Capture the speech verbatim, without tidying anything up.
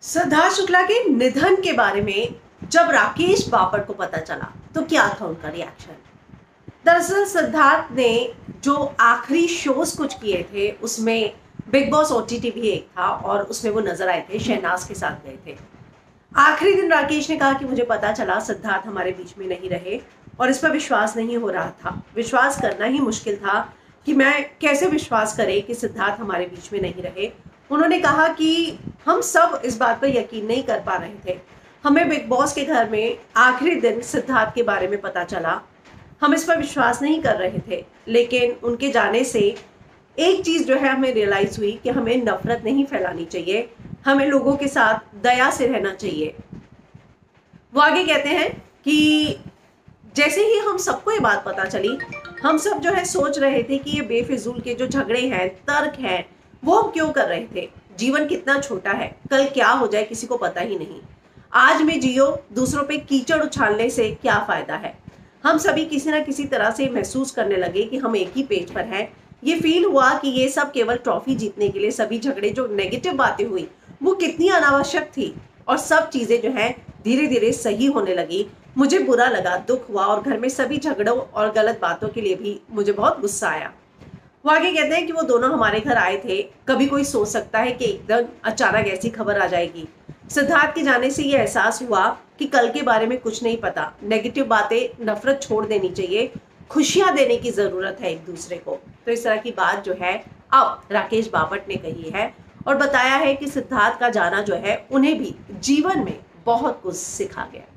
सिद्धार्थ शुक्ला के निधन के बारे में जब राकेश बापट को पता चला तो क्या था उनका रिएक्शन। दरअसल सिद्धार्थ ने जो आखिरी शोज कुछ किए थे उसमें बिग बॉस ओटीटी भी एक था और उसमें वो नजर आए थे, शहनाज के साथ गए थे। आखिरी दिन राकेश ने कहा कि मुझे पता चला सिद्धार्थ हमारे बीच में नहीं रहे और इस पर विश्वास नहीं हो रहा था। विश्वास करना ही मुश्किल था कि मैं कैसे विश्वास करें कि सिद्धार्थ हमारे बीच में नहीं रहे। उन्होंने कहा कि हम सब इस बात पर यकीन नहीं कर पा रहे थे। हमें बिग बॉस के घर में आखिरी दिन सिद्धार्थ के बारे में पता चला, हम इस पर विश्वास नहीं कर रहे थे, लेकिन उनके जाने से एक चीज़ जो है हमें रियलाइज़ हुई कि हमें नफरत नहीं फैलानी चाहिए, हमें लोगों के साथ दया से रहना चाहिए। वो आगे कहते हैं कि जैसे ही हम सबको ये बात पता चली, हम सब जो है सोच रहे थे कि ये बेफिजूल के जो झगड़े हैं, तर्क हैं, वो हम क्यों कर रहे थे। जीवन कितना छोटा है, कल क्या हो जाए किसी को पता ही नहीं। आज में जियो, दूसरों पे कीचड़ उछालने से क्या फायदा है। हम सभी किसी ना किसी तरह से महसूस करने लगे कि हम एक ही पेज पर हैं। ये फील हुआ कि ये सब केवल ट्रॉफी जीतने के लिए सभी झगड़े, जो नेगेटिव बातें हुई वो कितनी अनावश्यक थी और सब चीजें जो है धीरे धीरे सही होने लगी। मुझे बुरा लगा, दुख हुआ और घर में सभी झगड़ों और गलत बातों के लिए भी मुझे बहुत गुस्सा आया। वो आगे कहते हैं कि वो दोनों हमारे घर आए थे। कभी कोई सोच सकता है कि एकदम अचानक ऐसी खबर आ जाएगी। सिद्धार्थ के जाने से ये एहसास हुआ कि कल के बारे में कुछ नहीं पता। नेगेटिव बातें, नफरत छोड़ देनी चाहिए, खुशियां देने की जरूरत है एक दूसरे को। तो इस तरह की बात जो है अब राकेश बापट ने कही है और बताया है कि सिद्धार्थ का जाना जो है उन्हें भी जीवन में बहुत कुछ सिखा गया।